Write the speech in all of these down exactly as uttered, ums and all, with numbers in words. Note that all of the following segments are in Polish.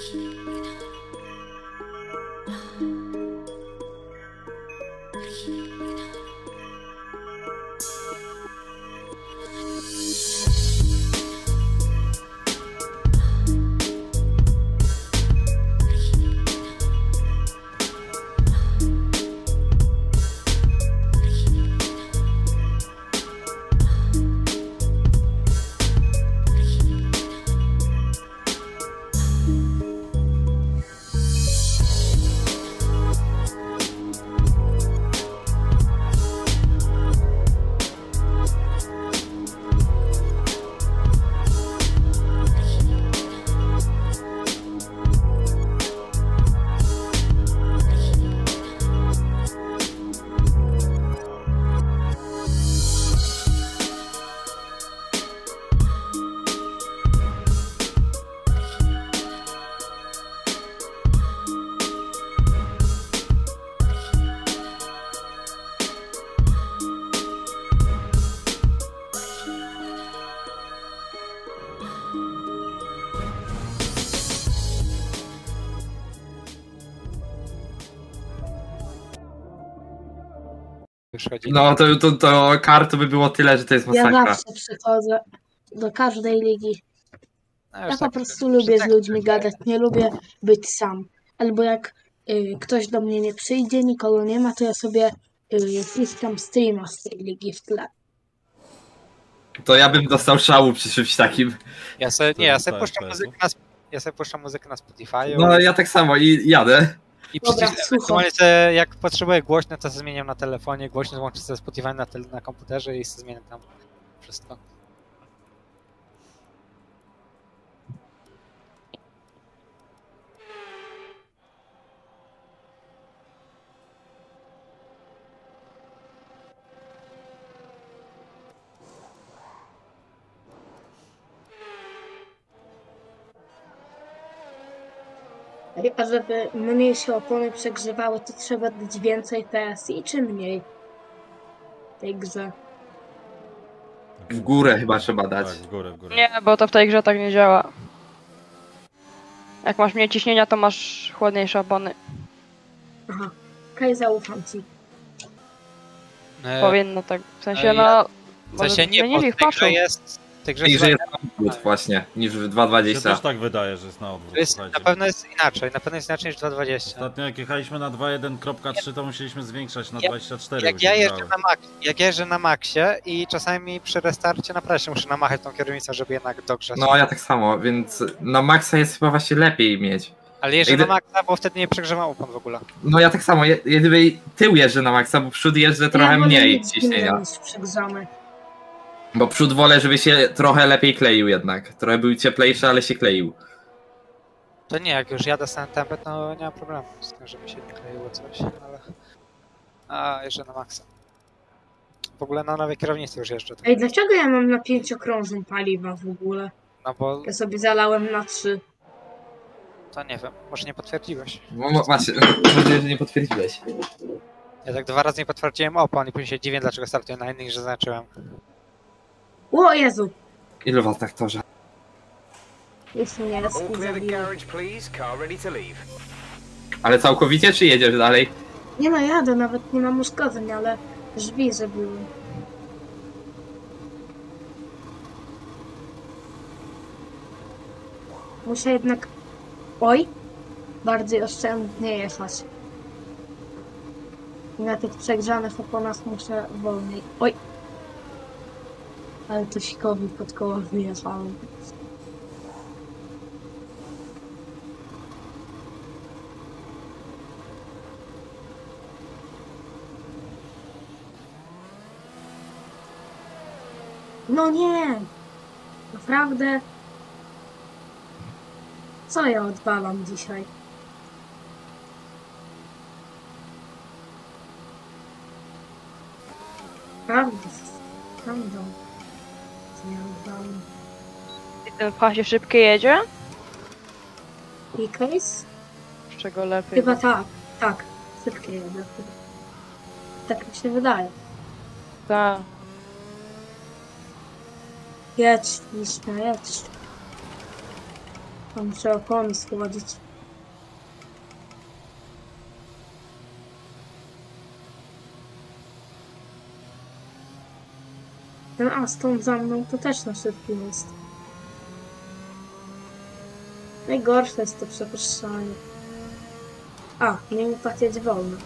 No to, to, to kart to by było tyle, że to jest masakra. Ja zawsze przychodzę do każdej ligi. No, ja po prostu lubię z ludźmi gadać, nie lubię być sam. Albo jak y, ktoś do mnie nie przyjdzie, nikogo nie ma, to ja sobie y, puszczam streama z tej ligi w tle. To ja bym dostał szału przy czymś takim. Ja sobie, nie, ja sobie puszczam muzykę na, ja sobie puszczam muzykę na Spotify. No ja tak samo i jadę. I przecież ewentualnie jak potrzebuję głośno, to zmieniam na telefonie, głośno złączę sobie Spotify na, na komputerze i zmieniam tam wszystko. A żeby mniej się opony przegrzewały, to trzeba dać więcej T S I, czy mniej w tej grze? W górę chyba trzeba dać. Tak, w górę, w górę. Nie, bo to w tej grze tak nie działa. Jak masz mniej ciśnienia, to masz chłodniejsze opony. Aha, okej, okay, zaufam ci. E... Powinno tak, w sensie no... W sensie nie, bo w tej grze jest... W tej grze jest na odwrót właśnie, niż w dwa dwadzieścia. Ja też tak wydaje, że jest na odwrót. Jest, na pewno jest inaczej, na pewno jest inaczej niż dwa dwadzieścia. Ostatnio jak jechaliśmy na dwa jeden kropka trzy, to musieliśmy zwiększać na ja, dwadzieścia cztery. Jak ja jeżdżę na max, jak jeżdżę na maksie i czasami przy restarcie naprawdę się muszę namachać tą kierownicą, żeby jednak dogrzać. No ja tak samo, więc na maksa jest chyba właśnie lepiej mieć. Ale jeżdżę Gdy... na maksa, bo wtedy nie przegrzewam opon w ogóle. No ja tak samo, ja, ja tył jeżdżę na maksa, bo przód jeżdżę trochę ja mniej ciśnienia. Bo przód wolę, żeby się trochę lepiej kleił jednak. Trochę był cieplejszy, ale się kleił. To nie, jak już jadę sam tempę, to nie ma problemu z tym, żeby się nie kleiło coś, ale... A, jeszcze na maksa. W ogóle na nowej kierownicy już jeszcze. Ej, dlaczego ja mam na pięciokrążą paliwa w ogóle? No bo... Ja sobie zalałem na trzy. To nie wiem, może nie potwierdziłeś. No właśnie, mam nadzieję, że nie potwierdziłeś. Ja tak dwa razy nie potwierdziłem opon i później się dziwię, dlaczego startuję na innych, że zaznaczyłem. O Jezu! Ilu was tak torze? Jeszcze nie jest. Ale całkowicie, czy jedziesz dalej? Nie no, jadę, nawet nie mam uszkodzeń, ale drzwi zrobiły. Muszę jednak... Oj! Bardziej oszczędnie jechać. I na tych przegrzanych oponach muszę wolniej. Oj! Ale to sikowi pod koło wyjechałem. No nie! Naprawdę? Co ja odpalam dzisiaj? Prawda? Prawda. I ten w chasie szybkie jedzie? E-case? Z czego lepiej? Chyba tak, tak. Szybkie jedzie. Tak mi się wydaje. Tak. Jedź, liczna, jedź. Tam trzeba opony schłodzić. Ten Aston za mną to też na szybkim jest. Najgorsze jest to przepuszczanie. A, minipad jedzie wolno.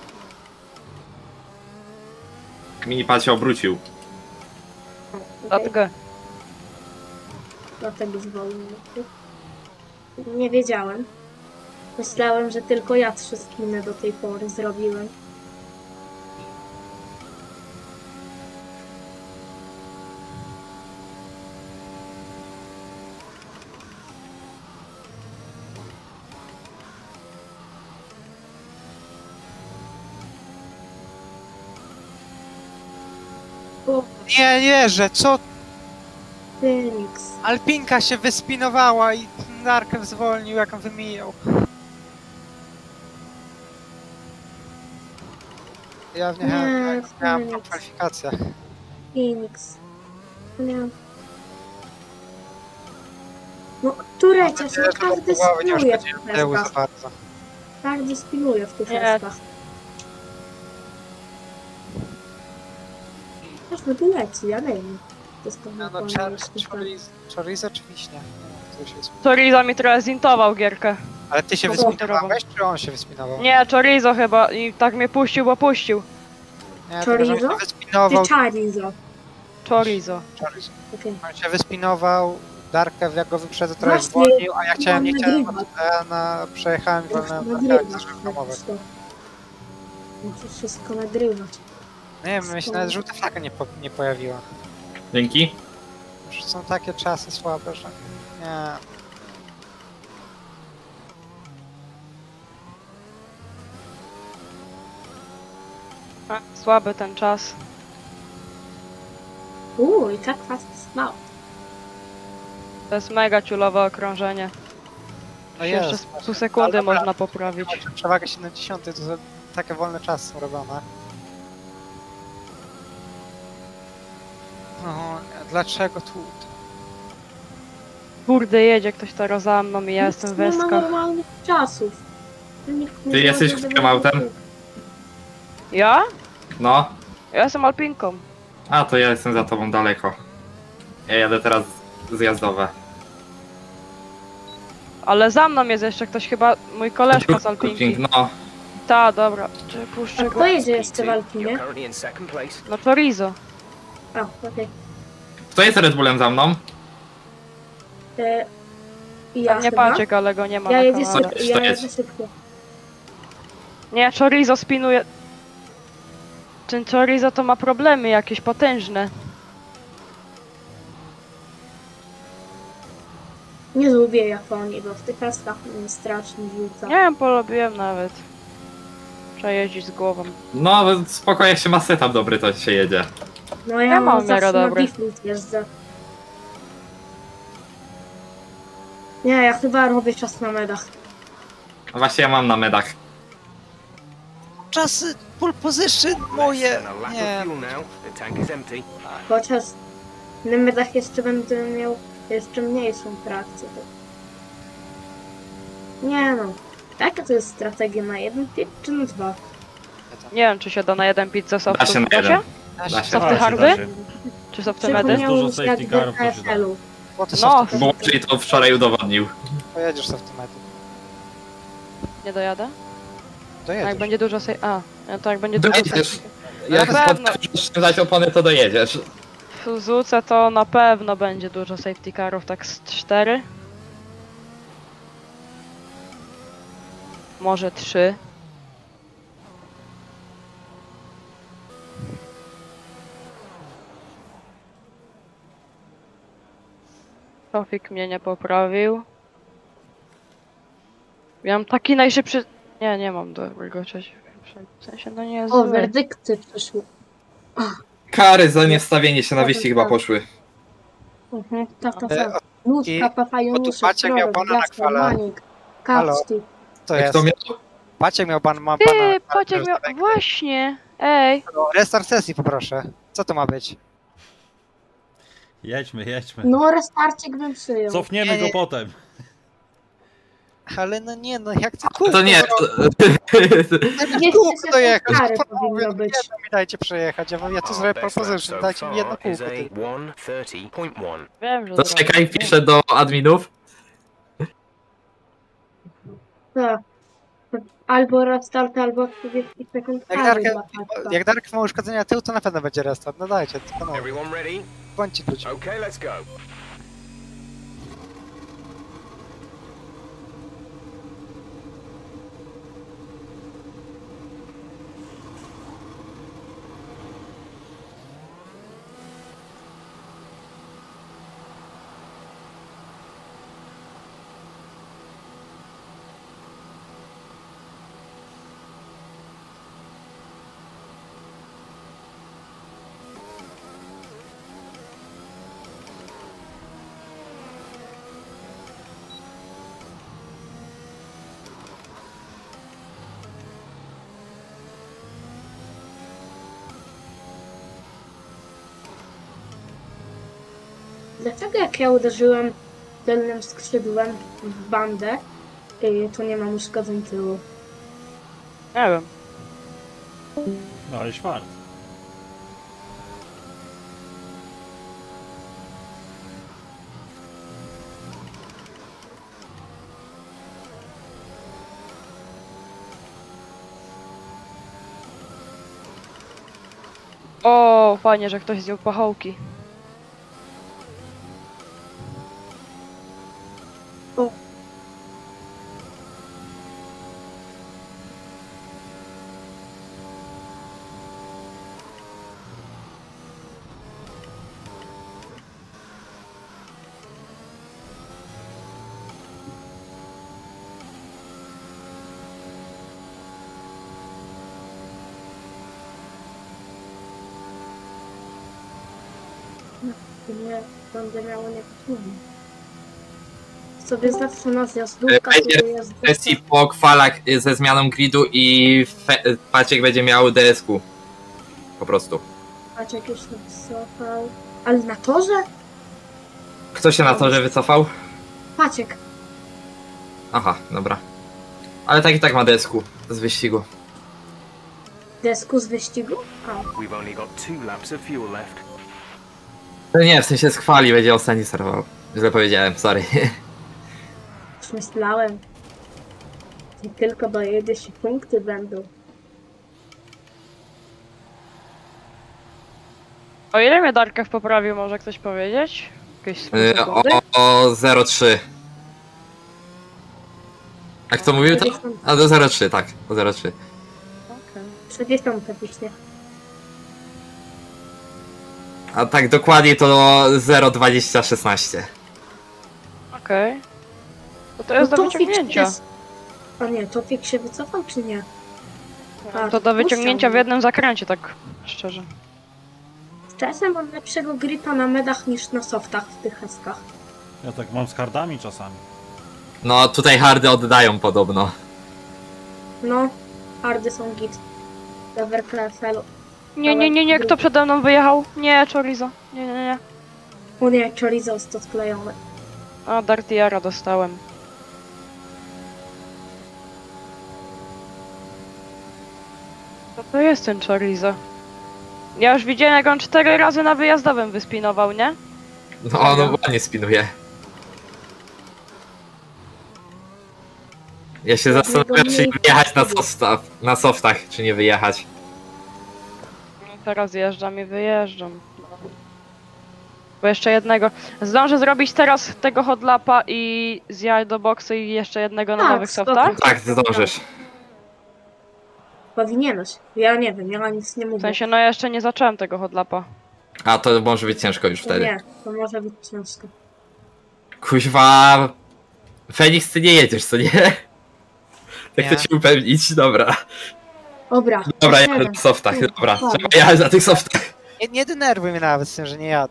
Minipad się obrócił. Okay. Dlatego. Dlatego zwolnił. Nie wiedziałem. Myślałem, że tylko ja trzy skiny do tej pory zrobiłem. O, Nie wierzę, co? Phoenix. Alpinka się wyspinowała i Darkę zwolnił, jak on wymijał. Ja w nie Nie, miałem po Phoenix. kwalifikacjach. Phoenix. Nie. No, Turecia, Mam nadzieję, że każdy do połowy nie spinuje w uszkodziłem tych tyłu za eskach. bardzo. Każdy spinuje w tych Nie. eskach. Każdy wyleci, ja wiem. To jest to No, no, chorizo, chorizo oczywiście. Nie, to się jest... Chorizo mi trochę zintował gierkę. Ale ty się No, wyspinowałeś, czy on się wyspinował? Nie, Chorizo chyba i tak mnie puścił, bo puścił. Nie, tylko, że on Chorizo? się wyspinował. Ty Charizo. Chorizo. Chorizo. Okej. On się wyspinował, Darkę jak go wyprzedzę trochę Właśnie, zwolnił, a ja chciałem, nie mam chciałem, nagrywać. bo ja na, przejechałem i wolnałem na Nagrywasz reakcję, żeby hamować. wszystko. Musisz wszystko nagrywać. Nie wiem, mi się nawet żółta flaga nie, po, nie pojawiła. Dzięki. Już są takie czasy słabe, że... Nie. A, słaby ten czas. Uuu, i tak fast mało. To jest mega ciulowe okrążenie. No Jeszcze jest. z pół sekundy Ale dobra, można poprawić. Przewaga siedemdziesiąt to za takie wolne czasy są robione. No, dlaczego tu? Kurde, jedzie ktoś teraz za mną i ja jestem w Nie ma eskach. normalnych czasów. Nikt nie Ty jesteś może którym autem? Ja? No. Ja jestem alpinką. A, to ja jestem za tobą daleko. Ja jadę teraz zjazdowe. Ale za mną jest jeszcze ktoś, chyba mój koleżka z alpinki. No. Ta, dobra. Czy A puszczę go? kto jedzie jeszcze w Alpinie? No Chorizo. A, okej. Kto jest Red Bullem za mną? E, I ja Tam nie chyba. Paciek, ale go nie ma Ja na jedę kanale. szybko. To Ja jest. jedę szybko. Nie, Chorizo spinuje. Ten Chorizo to ma problemy jakieś potężne. Nie lubię Japonii, bo w tych eskach mnie strasznie rzuca. Nie wiem, polubiłem nawet. Trzeba jeździć z głową. No, spoko, jak się ma setup dobry, to się jedzie. No ja, Ja mam mam w miarę zawsze na dobry. default jeżdżę. Nie, ja chyba robię czas na medach. No właśnie ja mam na medach. Czasy pole position moje! Nie. Chociaż na medach jeszcze będę miał jeszcze mniejszą trakcję. Nie no. Jaka to jest strategia na jeden pit czy na dwa? Nie wiem, czy się da na jeden pit ze softu Da się na w bocie? jeden. Da się. Softy Da się, hardy? da się. Czy softy medy? Przypomniało Dużo mi się jak safety carów, w to się da. P S L-u. Bo ty No. no. Bo czyli to wczoraj udowodnił. Pojedziesz sobie w tym mety. Nie dojadę? A Dojedziesz. jak będzie dużo sej... A, no to jak będzie dużo Dojedziesz. sej... Jak Na pewno. potrafisz dać opony, to dojedziesz. W Suzuce to na pewno będzie dużo safety carów, tak z cztery. Może trzy. Trafik mnie nie poprawił. Miałem taki najszybszy... Nie, nie mam dobrego trzeciego. W sensie, no nie jest O, zły. werdykty przyszły. Kary za niestawienie się na wyścig chyba poszły. Mhm, tak, tak, E, tak. Nóżka, papają, bo tu nóżka, Maciek miał prorok, bana na Gaspar, chwale. Manik, Halo. Kapski. To Jak jest. to miał? Maciek miał pan, ma pana. Ty, Pociek miał... Właśnie! Ej! Restart sesji poproszę. Co to ma być? Jedźmy, jedźmy. No, restarcik bym przyjął. Cofniemy Nie, go nie. potem. Ale no nie, no jak chcę To nie, Jeszcze kółko dojechać, stary to powinno powiem, być. jedno mi dajcie przejechać, ja, wam- ja tu zrobię proposition, dajcie mi jedno kółko. tylko. Wiem, że to zrobię. czekaj, piszę do adminów. Tak. Albo restart, albo trzydzieści sekund Jak kary Darek, dla Patka. jak Darek ma uszkodzenia tyłu, to na pewno będzie restart, no dajcie, tylko no, bądźcie ludźmi. Okay, let's go. Dlaczego jak ja uderzyłem tylnym skrzydłem w bandę, y, to nie mam uszkodzeń tyłu? Nie wiem. No i czwart. O, fajnie, że ktoś zdjął pachołki. O. Nie, będę miało nie potrzebne. Sobie zawsze na zjazdówkach Będzie sobie jest sesji po kwalach ze zmianą gridu i fe- Paciek będzie miał D S Q. Po prostu. Patrz, jak już wycofał. Ale na torze? Kto się na torze wycofał? Paciek. Aha, dobra. Ale tak i tak ma D S Q z wyścigu. Desku z wyścigu? A, We've only got two laps of fuel left. No nie, w sensie z kwali będzie ostatni serwował. Źle powiedziałem, sorry. już myślałem. I tylko dojedziesz i punkty będą. O ile mnie Darkew poprawił, może ktoś powiedzieć? Jakieś Y, o sekundy? o zero trzy. Jak to mówił to? A do zero trzy, tak, o zero trzy. Okej. trzydzieści piśnie. A tak dokładnie to zero dwadzieścia szesnaście. Okej. To to jest do Tofik wyciągnięcia. jest- A nie, Tofik się wycofał czy nie? A, To do wyciągnięcia w jednym zakręcie, tak szczerze. Czasem mam lepszego gripa na medach niż na softach w tych heskach. Ja tak mam z hardami czasami. No tutaj hardy oddają podobno. No, hardy są git. Do Werklefelu. Nie, nie, nie, nie, kto przede mną wyjechał? Nie, Chorizo. Nie, nie, nie. O nie, chorizo jest to sklejone. A, Dartiera dostałem. Co to jest ten Chorizo? Ja już widziałem, jak on cztery razy na wyjazdowym wyspinował, nie? No, no ładnie spinuje. Ja się zastanawiam, czy nie wyjechać na softach, na softach, czy nie wyjechać. No, teraz jeżdżam i wyjeżdżam. Bo jeszcze jednego. Zdążę zrobić teraz tego hot-lapa i zjechać do boksu i jeszcze jednego na Tak, nowych spoko. softach? Tak, zdążysz. Powinieneś. Ja nie wiem, ja nic nie W mówię. sensie, no ja jeszcze nie zacząłem tego hot-lapa. A to może być ciężko już wtedy. Nie, to może być ciężko. Kuźwa... Feniks, ty nie jedziesz, co nie? Tak Nie. to się upewnić, dobra. Dobra. Dobra, siedem. jadę na softach, dobra. Tak. Trzeba jechać na tych softach. Nie, nie denerwuj mnie nawet z tym, że nie jadę.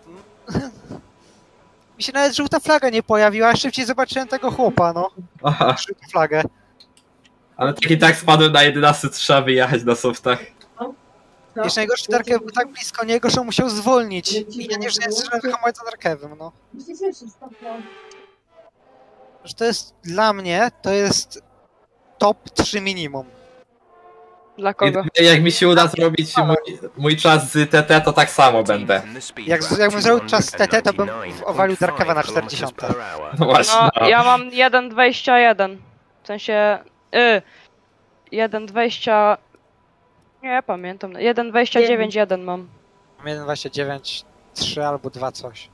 Mi się nawet żółta flaga nie pojawiła, a szybciej zobaczyłem tego chłopa, no. Aha, Żółtą flagę. ale tak i tak spadłem na jedenaście, trzeba wyjechać na softach. No. Jeszcze najgorszy Darkew był tak blisko niego, że musiał zwolnić. I ja nie zdążyłem wyhamować za Darkewem, no. że to jest dla mnie, to jest top trzy minimum. Dla kogo? I jak mi się uda zrobić mój, mój czas z T T, to tak samo będę. Jak, jakbym zrobił czas T T, to bym owalił Darkewa na czterdzieści. No właśnie. No, ja mam jeden dwadzieścia jeden. W sensie... Y, jeden dwadzieścia... Nie pamiętam. jeden dwadzieścia dziewięć jeden mam. Mam jeden dwadzieścia dziewięć trzy albo dwa coś.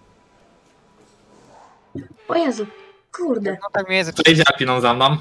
O Jezu, kurde. No tak mniej więcej. Przejdzie Alpiną za mną.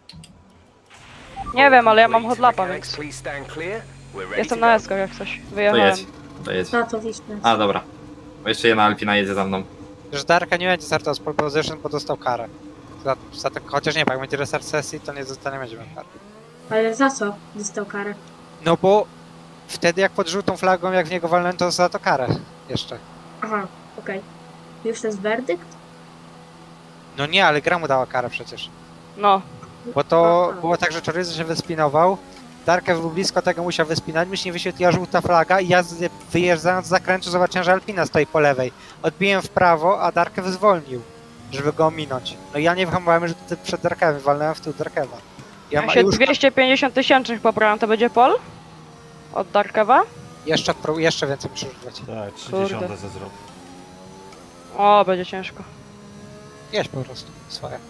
Nie wiem, ale ja mam hot więc jestem na eskach jak coś. To Wyjechałem. jedź. To jedź. No to wiśnia. A, dobra. Bo jeszcze jedna Alpina jedzie za mną. Że Darka nie będzie startował z pole position, bo dostał karę. Za, za to, chociaż nie, jak będzie restart sesji, to nie zostanie będzie miał kary. Ale za co dostał karę? No bo wtedy jak pod żółtą flagą, jak w niego walnąłem, to za to karę jeszcze. Aha, okej. Już to jest werdykt? No nie, ale gra mu dała karę przecież. No. Bo to było tak, że Chorizo się wyspinował, Darkew był blisko tego, musiał wyspinać, mi się nie wyświetliła żółta flaga i ja z- wyjeżdżając z zakrętu zobaczyłem, że Alpina stoi po lewej. Odbiłem w prawo, a Darkew zwolnił, żeby go ominąć. No i ja nie wyhamowałem, że to przed Darkewem, walnąłem w tył Darkewa. Ja Ja ma, się już dwieście pięćdziesiąt tysięcznych poprawiam, to będzie pol? Od Darkewa? jeszcze, pró- jeszcze więcej muszę używać. Tak, trzydzieści Kurde. ze zrobił. O, będzie ciężko. Jedź po prostu swoje.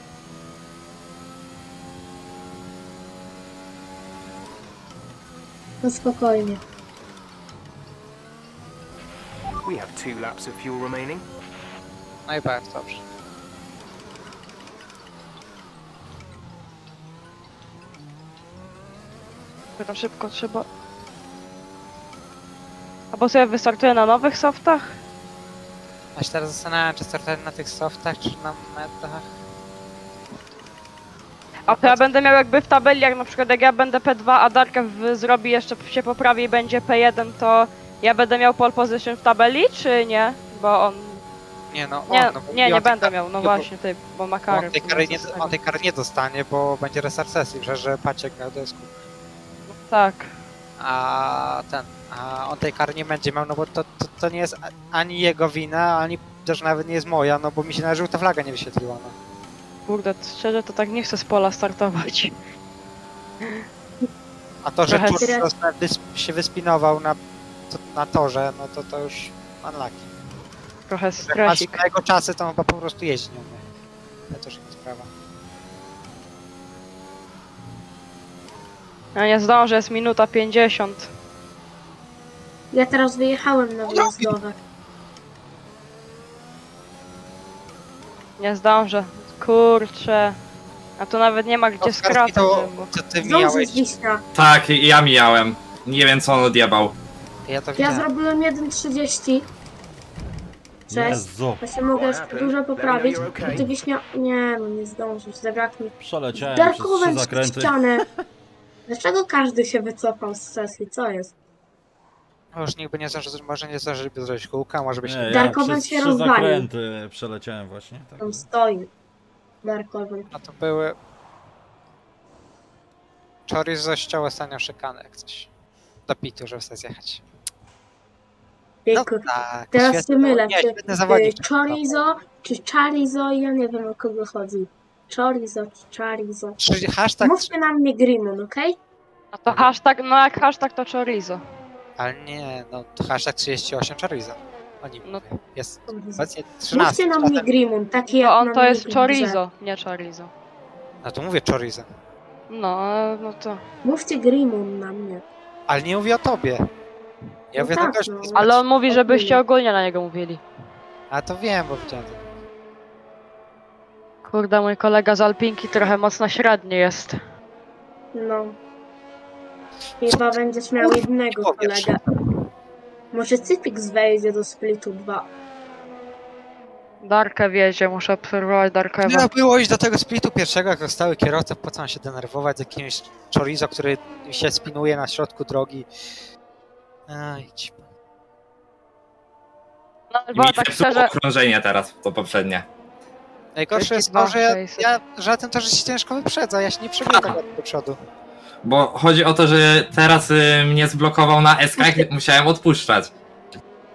No spokojnie. We have two laps of fuel remaining. No i bardzo dobrze. Tylko szybko trzeba... Albo sobie wystartuję na nowych softach? Ja się teraz zastanawiam, czy startować na tych softach, czy na metach. A to ja będę miał jakby w tabeli, jak na przykład jak ja będę P dwa, a Darkew zrobi jeszcze, się poprawi i będzie P jeden, to ja będę miał pole position w tabeli, czy nie? Bo on... Nie no, Nie, on, no, nie, i nie on tej będę kar- miał, no bo- właśnie, ty, bo ma bo karę. On tej kary, nie, on tej kary nie dostanie, bo będzie restart sesji, że, że Paciek miał desku. Tak. A ten, a on tej kary nie będzie miał, no bo to, to, to nie jest a- ani jego wina, ani też nawet nie jest moja, no bo mi się na żółta flaga nie wyświetliła, no. Kurde, szczerze to tak nie chcę z pola startować. A to, że Trochę Chorizo wys się wyspinował na, to, na torze, no to to już unlucky. Trochę Jak masz stresik. na jego czasy, to on chyba po prostu jeździ nie umie. To też inna sprawa. Ja nie zdążę, jest minuta pięćdziesiąt. Ja teraz wyjechałem na wyjazdowe. Nie zdążę. Kurczę. A tu nawet nie ma gdzie Oskar, skracać. to, bo- co ty Zdążyć miałeś? wiśnia. Tak, i ja mijałem. Nie wiem co on odjebał. Ja to Ja widziałem. zrobiłem jeden trzydzieści. Cześć. Jezu, Ja się mogę jeszcze dużo poprawić. A ty wiśnia... Nie no, nie zdążysz. Zabraknie. przeleciałem przez trzy Darkowałem przez zakręty. ścianę. Dlaczego każdy się wycofał z sesji? Co jest? Już nikt by nie zdążył, może nie zdążył by zrobić kółka, może by się... Nie, ja Darkowen przez się trzy rozwalił. zakręty przeleciałem właśnie. Tak. Tam stoi. Darkowy. No to były... Chorizo ściął ostatnią szykanę, jak coś. Do pitu, żeby chcę zjechać. No Jejku. tak, Teraz świetny- się mylę. Nie, Czy świetny zawodnik. y, Chorizo, czy Charizo? Ja nie wiem o kogo chodzi. Chorizo czy Charizo. Trzy- Hashtag... Mówcie na mnie Grimon, okej? A to hashtag, no jak hashtag to chorizo. Ale nie, no to hashtag trzydzieści osiem Chorizo. Oni No. mówią. Jest Okay? obecnie trzynaście. Mówcie na mnie Grimon, taki jak To on na to mnie jest w grze. chorizo, nie chorizo. No to mówię Chorizo. No, no to... Mówcie Grimon na mnie. Ale nie mówię o tobie. Ja No mówię tak, tylko, że... no. Ale on mówi, żebyście ogólnie na niego mówili. A to wiem, bo widziałem to. Kurde, mój kolega z Alpinki trochę mocno średni jest. No. Chyba będziesz miał jednego powiesz. kolegę. Może Cypix wejdzie do Splitu dwa. Darkę wiedzie, muszę obserwować Darkewa. Trzeba było iść do tego splitu pierwszego, jak stały kierowca, po co on się denerwować z jakimś chorizo, który się spinuje na środku drogi. Aj, ci- No, I bo mi tak zepsuło szczerze, okrążenie teraz, to poprzednie. Najgorsze jest to, że ja, ja żaden to, że się ciężko wyprzedza, ja się nie przebiegam tak do przodu. Bo chodzi o to, że teraz y, mnie zblokował na S K, musiałem odpuszczać.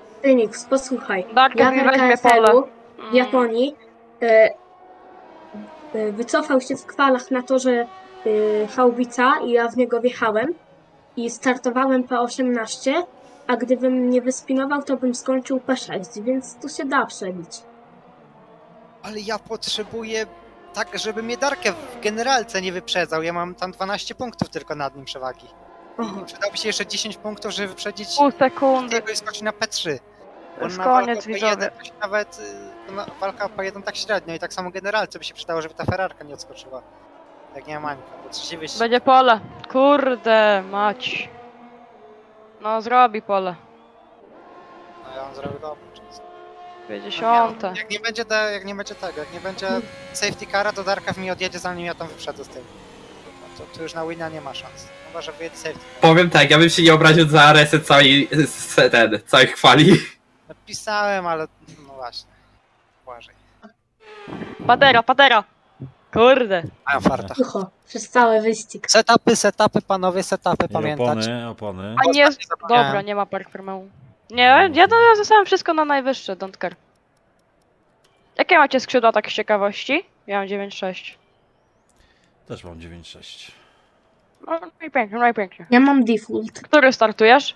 Phoenix, posłuchaj. Darkę Ja mi w weźmie R K S pole. L-u w Japonii e, y, wycofał się w kwalach na torze y, Haubica i ja w niego wjechałem i startowałem P osiemnaście, a gdybym nie wyspinował, to bym skończył P sześć, więc tu się da przebić. Ale ja potrzebuję tak, żeby mnie Darkę w generalce nie wyprzedzał. Ja mam tam dwanaście punktów tylko nad nim przewagi. Aha. I przydałoby się jeszcze dziesięć punktów, żeby wyprzedzić Pół sekundy. jego i skoczyć na P trzy. To jest na koniec, walkę o P jeden widzowie. to się nawet y, na walka o P jeden tak średnio i tak samo generalce by się przydało, żeby ta Ferrarka nie odskoczyła. Jak nie ma Mańka, bo trzeci wyścig. Będzie pole. Kurde, mać. No, zrobi pole. No ja on zrobił dobrze. pięćdziesiąte. Jak nie będzie te, jak nie będzie tego, jak nie będzie safety cara, to Darka mi odjedzie, zanim ja tam wyprzedzę z tym. No to, to już na wina nie ma szans. Chyba, że wyjedzie safety car. Powiem tak, ja bym się nie obraził za reset całej, s- ten, całej chwali. Napisałem, ale no właśnie. Błażej. Patera, patera. Kurde. Mają farta. Cicho, przez cały wyścig. Setupy, setupy, panowie, setupy, I pamiętać. opony, opony. A nie, Ostatnio zapomniałem. dobra, nie ma park firmeu. Nie, ja to ja zostawiam wszystko na najwyższe, don't care. Jakie macie skrzydła tak z ciekawości? Ja mam dziewięć sześć. Też mam dziewięć sześć. No, no i pięknie, no i pięknie. Ja mam default. Który startujesz?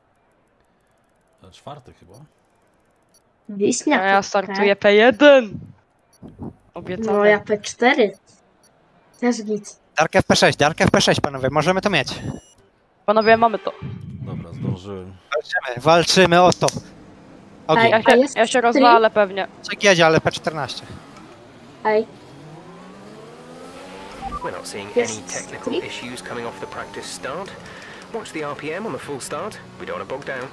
To czwarty chyba. Wiśniak. A ja startuję P jeden. Obiecane. No ja P cztery. Też git. Darkę w P sześć, Darkę w P sześć, panowie, możemy to mieć. Panowie, mamy to. Dobra, zdążyłem. Walczymy, walczymy o to. Ogień. Ja A się, jest ja się stream? rozwalę pewnie. Czek jedzie, ale P czternaście. Ej, We're not seeing Yes, any technical three. issues coming off the practice start. Watch the R P M on the full start. We don't want to bog down.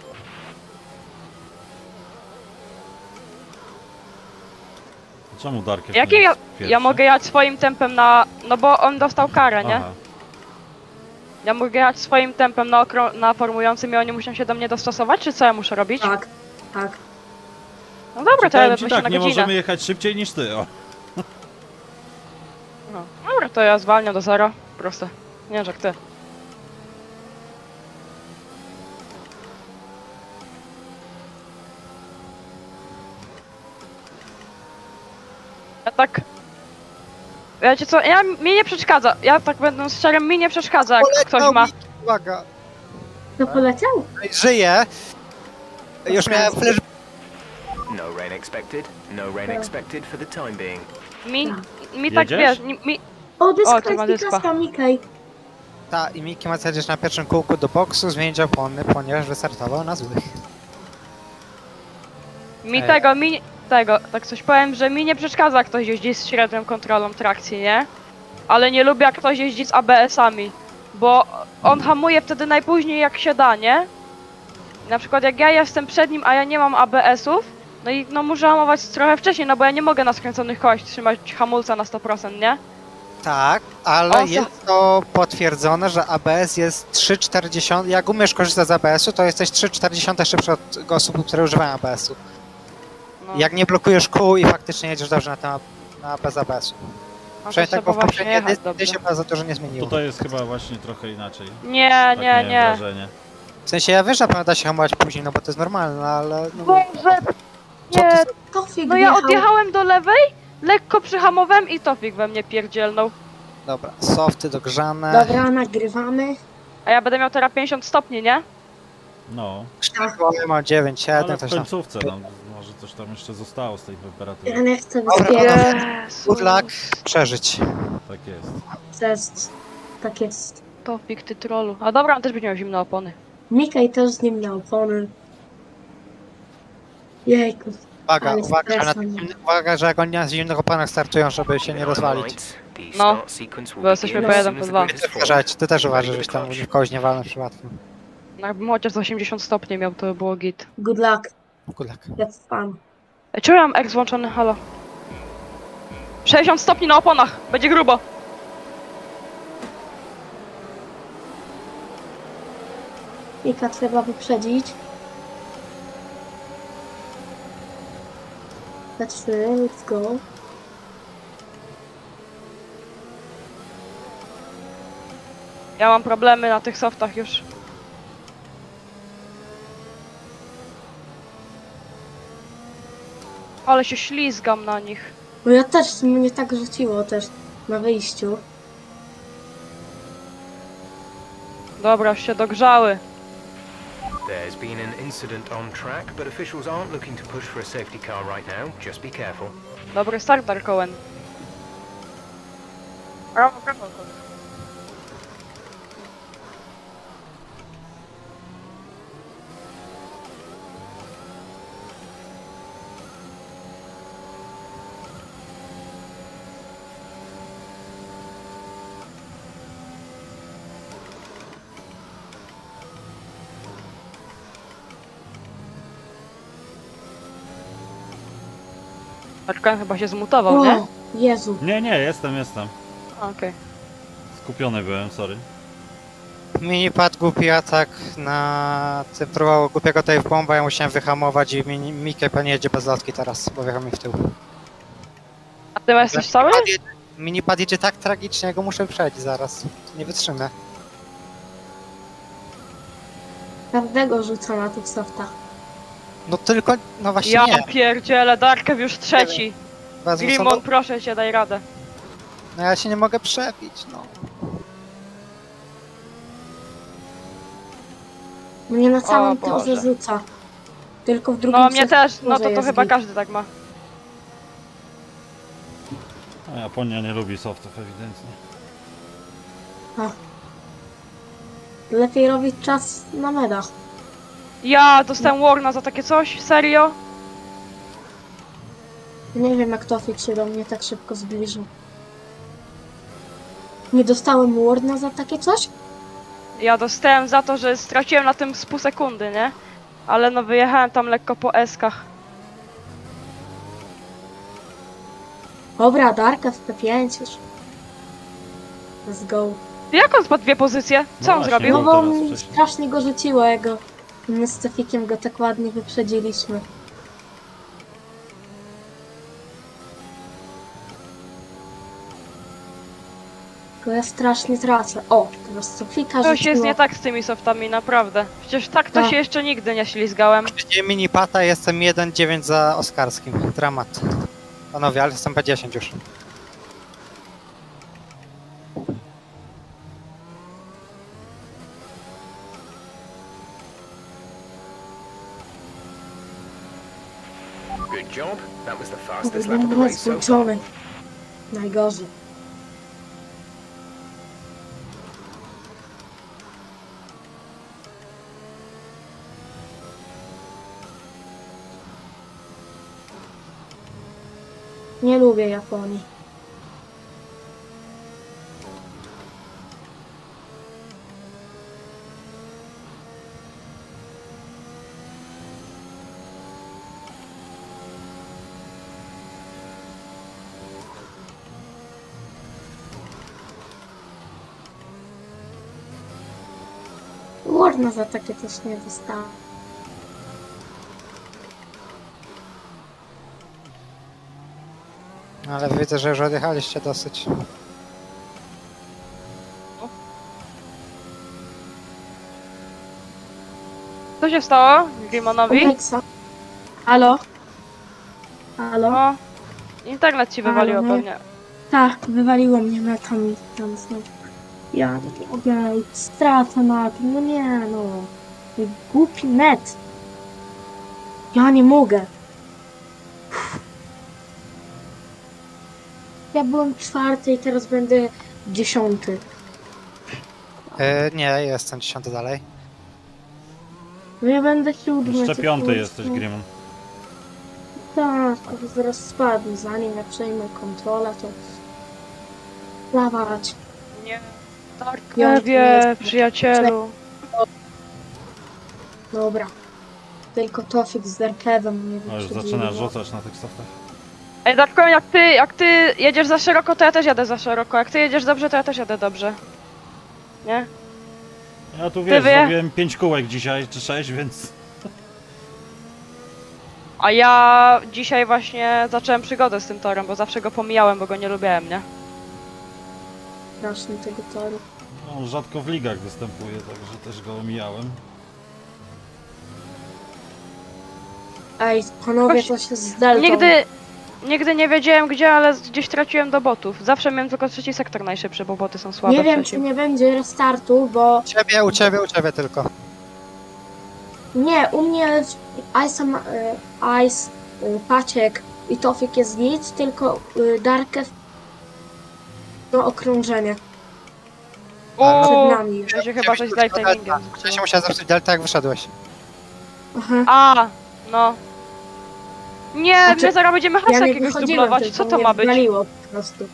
Czemu Darkę? Jakie ja, ja mogę jechać swoim tempem na... No bo on dostał karę, nie? Aha. Ja mogę jechać swoim tempem na, okrą- na formującym i oni muszą się do mnie dostosować, czy co ja muszę robić? tak, tak. No dobra, to ja Powiem ci jadę się tak, na nie godzinę. możemy jechać szybciej niż ty, o. No, dobra, to ja zwalniam do zera. Proste. Nie, że ty. Ja tak... Wiecie co, ja, mi nie przeszkadza. Ja tak będę szczerym, mi nie przeszkadza, jak ktoś ma... Uwaga, To poleciał? żyje. Już miałem flash. No rain expected. No rain expected for the time being. Mi, mi tak Jedziesz? wiesz, mi... mi O, O, tu ma dyskwalifikacja, Mikej. Ta i Miki ma zjedziesz na pierwszym kółku do boksu, zmienić opony, ponieważ wystartował na złych. Mi Ej. tego, mi tego, tak coś powiem, że mi nie przeszkadza jak ktoś jeździ z średnią kontrolą trakcji, nie? Ale nie lubię jak ktoś jeździ z A B S-ami, bo on hamuje wtedy najpóźniej jak się da, nie? Na przykład jak ja jestem przed nim, a ja nie mam A B S-ów, no i no muszę hamować trochę wcześniej, no bo ja nie mogę na skręconych kołach trzymać hamulca na sto procent, nie? Tak, ale O, jest to potwierdzone, że A B S jest trzy czterdzieści. Jak umiesz korzystać z A B S-u, to jesteś trzy czterdzieści szybszy od osób, które używają A B S-u. No, Jak nie blokujesz kół i faktycznie jedziesz dobrze na, temat, na bez A B S-u. no to Przynajmniej tak, trzeba bo w właśnie poprzedniej jechać edycji dobrze. się bardzo za dużo nie zmieniło. Tutaj jest chyba właśnie trochę inaczej. Nie, Tak nie, miałem nie. wrażenie. W sensie ja wiesz, że pewno da się hamować później, no bo to jest normalne, ale... No, Boże, co ty nie, sobie- Tofik no ja wjechał. odjechałem do lewej, lekko przyhamowałem i Tofik we mnie pierdzielnął. Dobra, softy dogrzane. Dobra, nagrywamy. A ja będę miał teraz pięćdziesiąt stopni, nie? No, Ja mam dziewięć ale siedem, w coś tam. końcówce tam może coś tam jeszcze zostało z tej Ja temperatury. nie chcę Dobra, wyspierać. Jezus. Good luck, przeżyć. Tak jest. Cześć. Tak jest. Tofik, ty trollu. A dobra, on też będzie miał zimne opony. Mikej też z nim na opony. Jejku. Uwaga, Ale uwaga, że na stresu tych nie. zimnych- uwaga, że jak oni na zimnych oponach startują, żeby się nie rozwalić. Right, the No, start sequence will bo jesteśmy begin po as jeden, soon po as the dwa. grid is Ty formed. uważajcie, ty też uważaj, żebyś tam w kogoś nie walnął przypadkiem. No jakbym chociaż z osiemdziesiąt stopni miał, to by było git. Good luck. Good luck. Have fun. Ej, czemu ja mam X włączony? Halo. sześćdziesiąt stopni na oponach! Będzie grubo! Mika trzeba wyprzedzić. P trzy, let's go. Ja mam problemy na tych softach już. Ale się ślizgam na nich. Bo ja też, mnie tak rzuciło też na wyjściu. Dobra, już się dogrzały. There's been an incident on track, but officials aren't looking to push for a safety car right now. Just be careful. Dobry start, Darkowen. Brawo, brawo. Darkowen chyba się zmutował, nie? O, Jezu. Nie, nie, jestem, jestem. A, Okej. Skupiony byłem, sorry. Mini padł głupi atak na... Ty próbował głupiego tej bomba, ja musiałem wyhamować i mini... Mikie pan jedzie bez lotki teraz, bo wjechał mi w tył. A ty jesteś cały? Minipad jedzie tak tragicznie, ja go muszę przejść zaraz. Nie wytrzymę. Każdego rzuca na tych softach. No tylko, no właśnie Ja nie. pierdzielę, Darkew już trzeci. Was Grimon, wysoko- proszę cię, daj radę. No ja się nie mogę przebić, no. Mnie na całym Boże. torze rzuca. Tylko w drugim No mnie sektorze też, no to to jest chyba git. każdy tak ma. A Japonia nie lubi softów ewidentnie. Lepiej robić czas na medach. Ja dostałem Warna za takie coś? Serio? Nie wiem jak Tofik się do mnie tak szybko zbliżył. Nie dostałem Warna za takie coś? Ja dostałem za to, że straciłem na tym z pół sekundy, nie? Ale no wyjechałem tam lekko po eskach. Dobra, Darka w P pięć już. Let's go. Jak on spadł dwie pozycje? Co No on właśnie, zrobił? No Był bo teraz mi wcześniej. strasznie go rzuciło, jego. My z Tofikiem go tak ładnie wyprzedziliśmy. Tylko ja strasznie tracę. O, teraz Tofika Coś jest rzuciło. nie tak z tymi softami, naprawdę. Przecież tak to Tak. się jeszcze nigdy nie ślizgałem. Gdzie minipata jestem jeden dziewięć za Oskarskim. Dramat. Panowie, ale jestem P dziesięć już. Good job. That was the fastest lap of the Będę race so far. zmęczony. Najgorzej. Nie lubię Japonii. Można za takie też nie dostała. Ale widzę, że już odjechaliście dosyć. Co się stało Grimonowi? Alexa. Halo? Halo? No, internet ci wywaliło Ale- pewnie. Tak, wywaliło mnie metami tam znowu. Ja nie mogę, stracę na tym, no nie no. Głupi net. Ja nie mogę. Ja byłem czwarty i teraz będę dziesiąty. E, nie, jestem dziesiąty dalej. No ja będę siódmy. Jeszcze to piąty kurczę. jesteś, Grimon. Tak, to zaraz spadnę, zanim ja przejmę kontrolę, to... Plawać. Nie. Ja Darkewie, jestem- przyjacielu. Dobra. Tylko Tofik z Darkewem mnie No już wyprzedzili. zaczynasz rzucać na tych softach. Ej, Darkowie, jak ty, jak ty jedziesz za szeroko, to ja też jadę za szeroko. Jak ty jedziesz dobrze, to ja też jadę dobrze. Nie? Ja tu wiesz, wie- zrobiłem pięć kółek dzisiaj, czy sześć, więc... A ja dzisiaj właśnie zacząłem przygodę z tym torem, bo zawsze go pomijałem, bo go nie lubiłem, nie? Strasznie tego toru. No, on rzadko w ligach występuje, także też go omijałem. Ej, panowie, Choć to się z Deltą. Nigdy, Nigdy nie wiedziałem gdzie, ale gdzieś traciłem do botów. Zawsze miałem tylko trzeci sektor najszybszy, bo boty są słabe. Nie wiem, w czy trzecim. nie będzie restartu, bo U ciebie, u ciebie, u ciebie tylko. nie, u mnie Ice, y, Ice y, Paciek i Tofik jest nic, tylko y, Darkev no okrążenie przed Uuu, nami. to się chyba coś z live timingiem. Ja się musiała zepsuć delta, jak wyszedłeś. Aha. A, no. Nie, Znaczy, my zaraz będziemy hasa Ja nie jakiegoś wychodziłem, dublować. tylko Co to mnie ma być? waliło po prostu.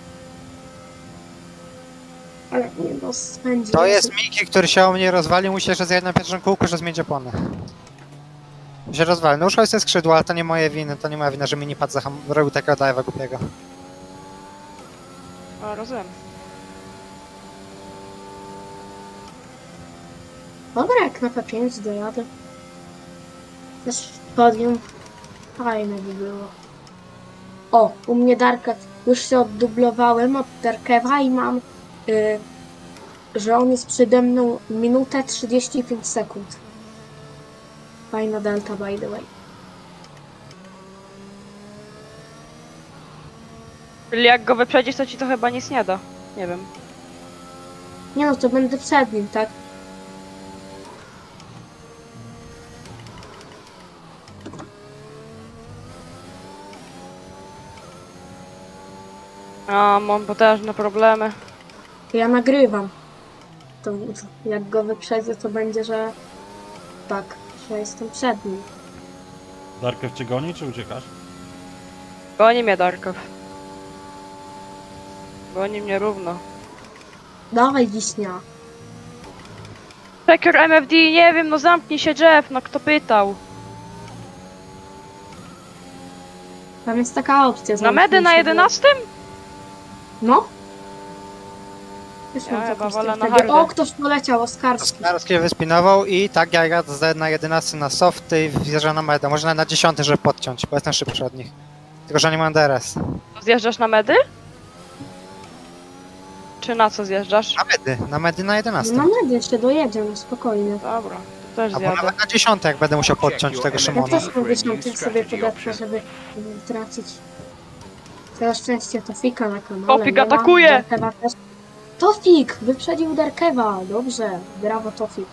Ale nie no, spędzi. To jest Miki, który się o mnie rozwalił, musi jeszcze zjechać na pierwszym kółku, że zmienić opony. Się rozwalił. No już chodź ze skrzydła, ale to nie moje winy, to nie moja wina, że minipad zaham... robił takiego dive'a głupiego. A, rozumiem. Dobra, jak na P pięć dojadę. Też podium fajne by było. O, u mnie Darkev, już się oddublowałem od Darkeva i mam, y, że on jest przede mną minutę trzydzieści pięć sekund. Fajna delta, by the way. Czyli jak go wyprzedzisz, to ci to chyba nic nie da. Nie wiem. Nie no, to będę przed nim, tak? A, mam potężne problemy. To ja nagrywam. To jak go wyprzedzę, to będzie, że tak, że jestem przed nim. Darkev cię goni, czy uciekasz? Goni mnie Darkow. Goni mnie równo. Dawaj, wiśnia. Checker M F D, nie wiem, no zamknij się Jeff, no kto pytał. Tam jest taka opcja. Na medy na zamknij się, jedenastym? No. Też Ja mam chyba taką wolę na strategię. hardę. O, ktoś poleciał, Oskarski. Oskarski wyspinował i tak jak ja zdaję na jedenasty na softy i wjeżdża na meda. Może nawet na dziesiąty, żeby podciąć, bo jestem szybszy od nich. Tylko, że nie mam D R S. Zjeżdżasz na medy? Czy na co zjeżdżasz? Na medy, na medy na jedenasty. No medy jeszcze dojedziemy, spokojnie. Dobra, to też Albo zjadę. nawet na dziesiąty, jak będę musiał podciąć tego Ja Szymona. też mam dziesiątych sobie podepnę, żeby nie tracić. Całe szczęście Tofika na kanale. Tofik nie ma. atakuje! Darkeva też. Tofik! Wyprzedził Darkeva! Dobrze, brawo Tofik.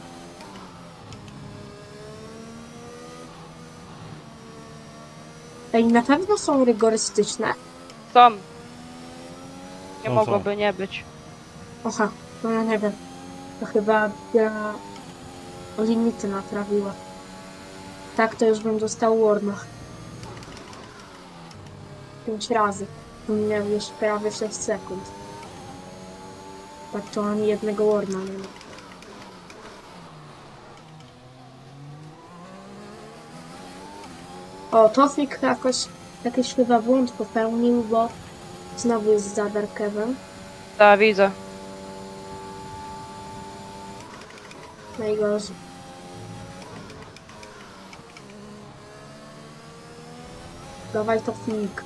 Ej, na pewno są rygorystyczne. Są. Nie Są, mogłoby nie być. Aha, no ja nie wiem. To chyba ja limity naprawiła. Tak, to już bym dostał warna. Pięć razy. On miał już prawie sześć sekund. Tak to ani jednego warna nie ma. O, Tofik jakoś jakiś chyba błąd popełnił, bo znowu jest za Darkevem. Tak, widzę. Najgorzej. Dawaj Tofik.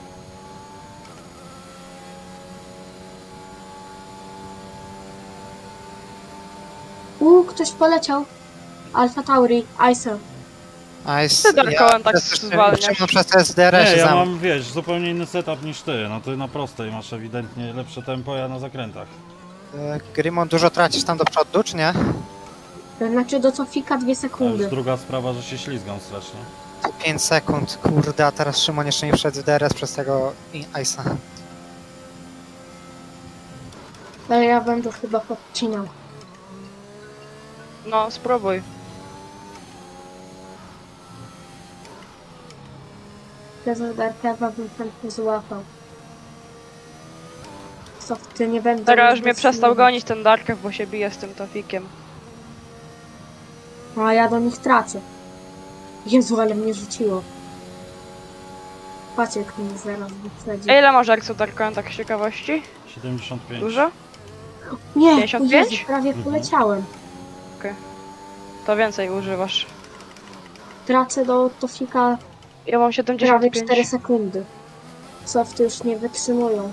Uuu, ktoś poleciał. Alfa Tauri, Ice. Nice. Ty Darkołem tak zwalniasz. Szymon przez te S D R S Nie, się ja zamknął. mam, wiesz, zupełnie inny setup niż ty. No ty na prostej masz ewidentnie lepsze tempo, ja na zakrętach. E, Grimon, dużo tracisz tam do przodu, czy nie? Znaczy do Tofika dwie A już sekundy. druga sprawa, że się ślizgam strasznie. pięć sekund, kurde, a teraz Szymon jeszcze nie wszedł w D R S przez tego Ice'a. Ale ja będę chyba podcinał. No, spróbuj. Prezes Darkeva bym chętnie złapał. Softy nie będą... Teraz już nic mnie przestał decydować. gonić ten Darkew, bo się bije z tym Tofikiem. No a ja do nich tracę. Jezu, ale mnie rzuciło. Patrz jak mnie zaraz wyprzedzi. A ile masz akcją Darkowen, tak z ciekawości? siedemdziesiąt pięć. Dużo? Nie, o pięćdziesiąt Jezu, pięć? prawie Mhm. poleciałem. To więcej używasz. Tracę do Tofika Ja mam siedemdziesiąt prawie pięć. cztery sekundy. Softy już nie wytrzymują.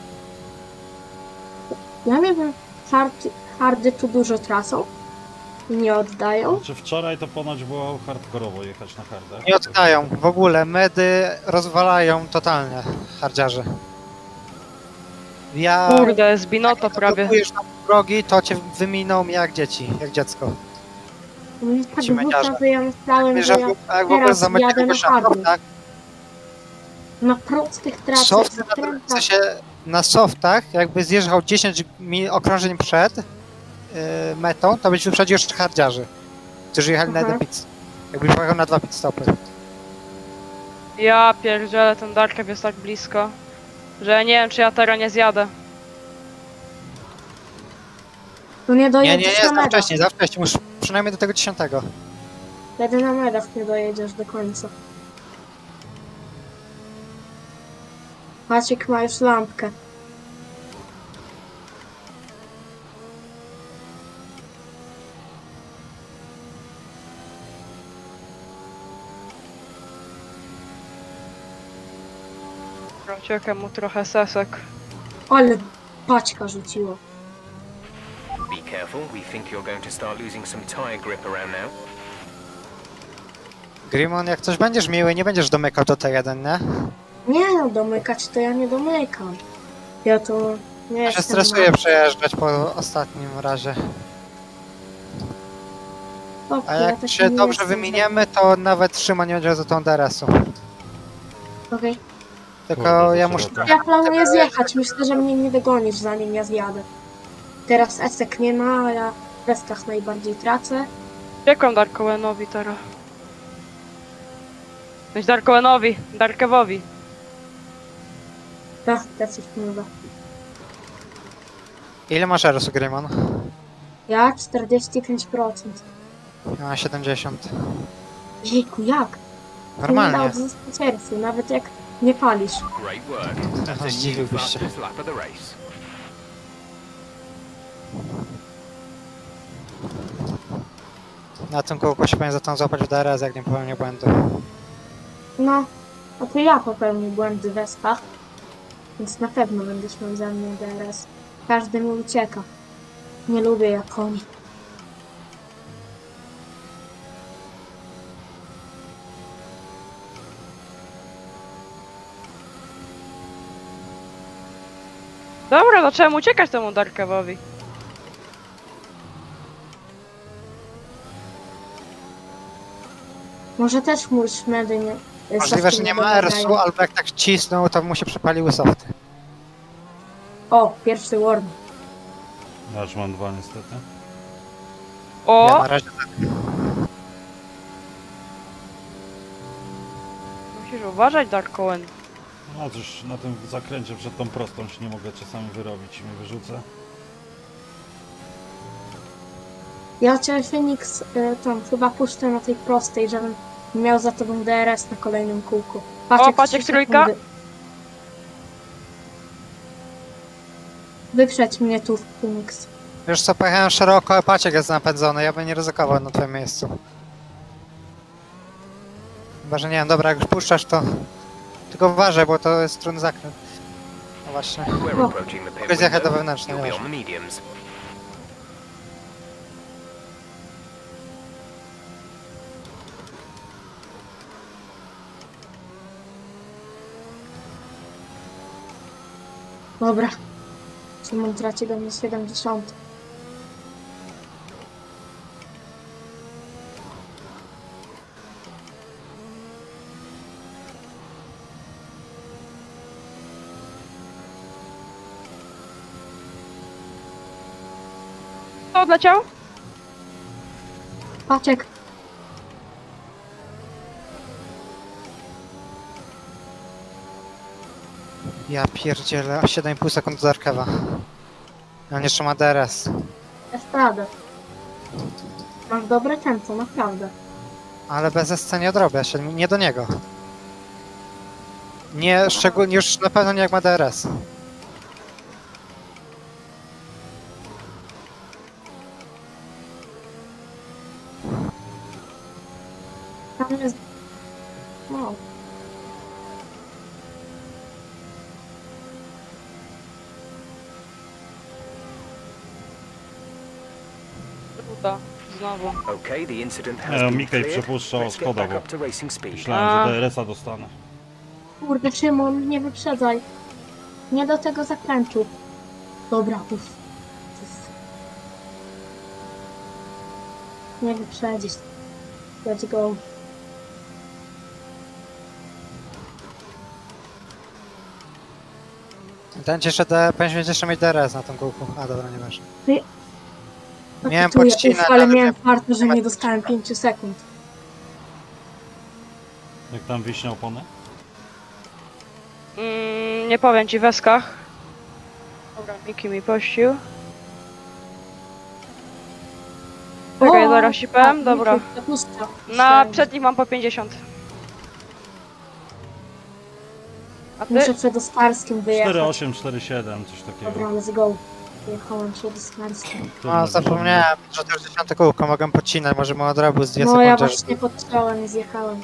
Ja nie wiem, hardy, hardy tu dużo tracą. I nie oddają? Znaczy wczoraj to ponoć było hardkorowo jechać na hardach. Nie oddają w ogóle, medy rozwalają totalnie hardziarze. Ja... Kurde, zbinoto prawie. Jak na drogi, to cię wyminą jak dzieci, jak dziecko. Mnie tak Ci mediarze. wrzuca, że ja myślałem, Wiesz, że jak ja w- jak w ogóle teraz zamykamy jadę na szafę, hardy. tak? Na prostych tracach, Softy, na na, w trętach. sensie na softach, jakby zjeżdżał dziesięć mi- okrążeń przed yy, metą, to byś wyprzedził jeszcze hardziarzy, którzy jechali na Mhm. jeden pit. Jakbyś pojechał na dwa pit stopy. Ja pierdzielę, ten Darkew jest tak blisko, że ja nie wiem, czy ja teraz nie zjadę. Tu nie Nie, nie, dojedziesz nie, na za medach. wcześnie, za wcześnie, musisz przynajmniej do tego dziesiątego. Wtedy na medach nie dojedziesz do końca. Maciek ma już lampkę. Uciekam mu trochę sesek. Ale paćka rzuciło. Be careful, we think you're going to start losing some tire grip around now. Grimon, jak coś będziesz miły, nie będziesz domykał do T jeden, nie? Nie no, domykać to ja nie domykam. Ja to nie Ja się jestem stresuję na- przejeżdżać po ostatnim razie. Spoko, A ja jak tak się nie dobrze jestem, wyminiemy, to nawet Szymon nie będzie za tą D R S-u. że- Okej. Tylko Kurde, ja to muszę... szeroko. Ja planuję zjechać, myślę, że mnie nie dogonisz zanim ja zjadę. Teraz Esek nie ma, a ja w Eskach najbardziej tracę. Uciekam Darkowenowi teraz. Znaczy Darkowenowi, Darkewowi. Tak, tak coś mówię. Ile masz R S-u, Grimon? Ja czterdzieści pięć procent. Ja mam siedemdziesiąt. Jejku, jak? Normalnie. Nie dał zostać R S-u, nawet jak nie palisz. Great work. That's a new Zdziwiłbyś się. fastest lap of the race. Na tym kółku się powinien za tą złapać w D R S, jak nie popełnię błędu. No, a to ja popełnię błędy w Eskach, więc na pewno będziesz miał ze mnie D R S. Każdy mi ucieka. Nie lubię Japonii. Dobra, zacząłem uciekać temu Darkewowi. Może też mój szmedy nie... Możliwe, softy że nie ma domagają. R S-u, albo jak tak cisnął, to mu się przepaliły softy. O, pierwszy warn. Ja już mam dwa niestety. Ja O! na razie tak. Musisz uważać, Darkowen. No cóż, na tym zakręcie przed tą prostą się nie mogę czasami wyrobić i mnie wyrzucę. Ja cię Phoenix y, tam chyba puszczę na tej prostej, żebym miał za tobą D R S na kolejnym kółku. O, jak Paciek trzy trójka. sekundy. Wyprzedź mnie tu, Phoenix. Wiesz co, pojechałem szeroko, a Paciek jest napędzony, ja bym nie ryzykował na twoim miejscu. Chyba, że nie wiem, dobra, jak już puszczasz, to... Tylko uważaj, bo to jest trudny zakręt. No właśnie. We're approaching the pit Mogę zjechać do window. wewnętrznej, You'll be nie on the mediums. Dobra. Szymon traci do mnie siedemdziesiąt. Kto odleciał? Paciek. Ja pierdzielę, siedem i pół sekund do Darkewa. On jeszcze ma D R S. Jest radę. Masz dobre tempo, naprawdę. Ale bez S C nie odrobię się, nie do niego. Nie, szczególnie już na pewno nie jak ma D R S. Tam jest... No. Uda. znowu. Okay, the incident has Nie, no, been Mickey cleared. przepuszczał Let's get Skoda, back bo up to racing speed. myślałem, A. że D R S a dostanę. Kurde, Szymon, nie wyprzedzaj. Nie do tego zakrętu. Dobra, uff. Uff. Nie wyprzedzisz. Let's go. Ten jeszcze D... Powinieneś jeszcze mieć D R S na tym kółku. A dobra, nie masz. Miałem Pakituję, podcinać, uff, ale ale miałem nie- farta, że nie dostałem pięć sekund. Jak tam wiśnie opony? Mm, nie powiem ci, w Eskach. Dobra, Miki mi pościł. Czekaj, zaraz ci powiem, dobra. Na przednich mam po pięćdziesiąt. A ty? Muszę przed Oscarskim wyjechać. cztery osiem, cztery siedem, coś takiego. Dobra, let's go. Jechałem przed Oscarskim. Trudno, No, zapomniałem, że to już dziesiąte kółko, mogę podcinać, może mu odrobił z dwie No sekundy. ja że- właśnie podciąłem i zjechałem.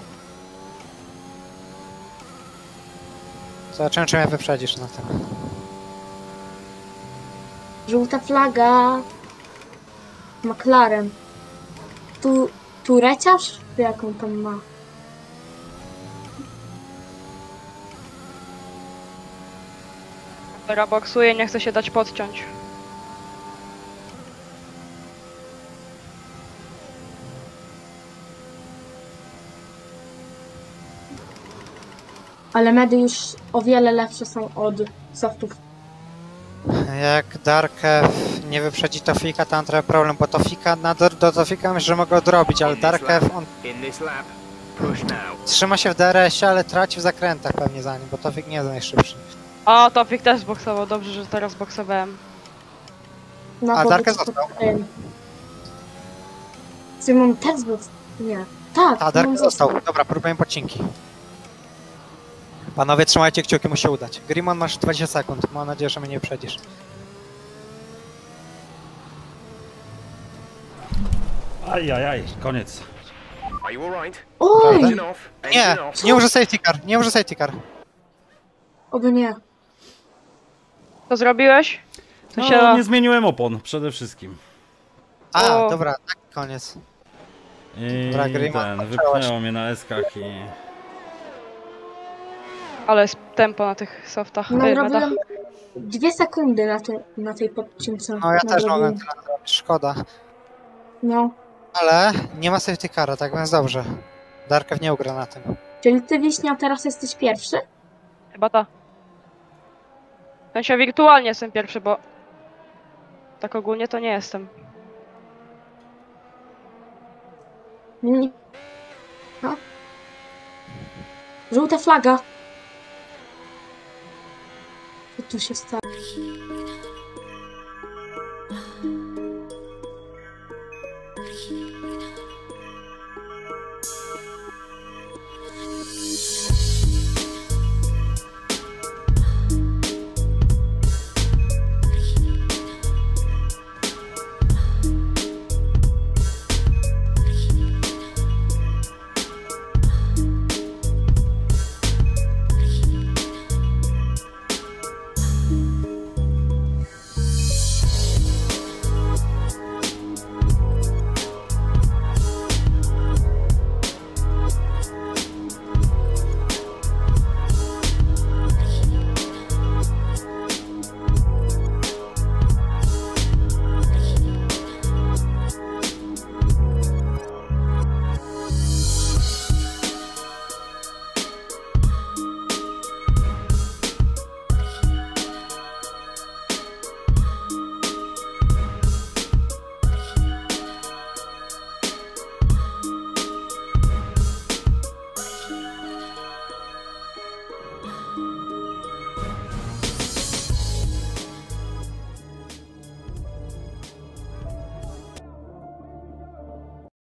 Zobaczymy, czy mnie wyprzedzisz na tym. Żółta flaga. McLaren. Tu, tu reciarz? Jaką tam ma? Teraz boksuje, nie chce się dać podciąć. Ale medy już o wiele lepsze są od softów. Jak Darkev nie wyprzedzi Tofika, to mam trochę problem, bo Tofika, na do, do Tofika myślę, że mogę odrobić, ale Darkev, on In this lap, push now. trzyma się w D R S ie, ale traci w zakrętach pewnie za nim, bo Tofik nie jest najszybszy. A, Tofik też boksował, dobrze, że teraz boksowałem. Na A, pobyt Darkę pod został. tym. Simon też był... Nie. Tak, A, Simon Darkev został. Dobra, próbujemy podcinki. Panowie, trzymajcie kciuki, musi się udać. Grimon, masz dwadzieścia sekund, mam nadzieję, że mnie nie wyprzedzisz. Aj, aj, aj, koniec. Are you alright? Oj! Engine off. Nie, Engine off. nie użyj safety car, nie użyj safety car. Oby nie. Co zrobiłeś? To się... No, nie zmieniłem opon, przede wszystkim. A, O. dobra, tak, koniec. I Dobra, Grimon, ten, zaczęłaś. wypchnęło mnie na eskach i... Ale jest tempo na tych softach. Ej, medach. Nadrobiłem dwie sekundy na, te, na tej podcince. No ja też Nadrobiłem. mogę tyle zrobić, szkoda. No. Ale nie ma safety cara, tak więc dobrze. Darkev nie ugra na tym. Czyli ty, Wiśnia, teraz jesteś pierwszy? Chyba ta. W sensie wirtualnie jestem pierwszy, bo... Tak ogólnie to nie jestem. Nie. No. Żółta flaga. Co tu się stało?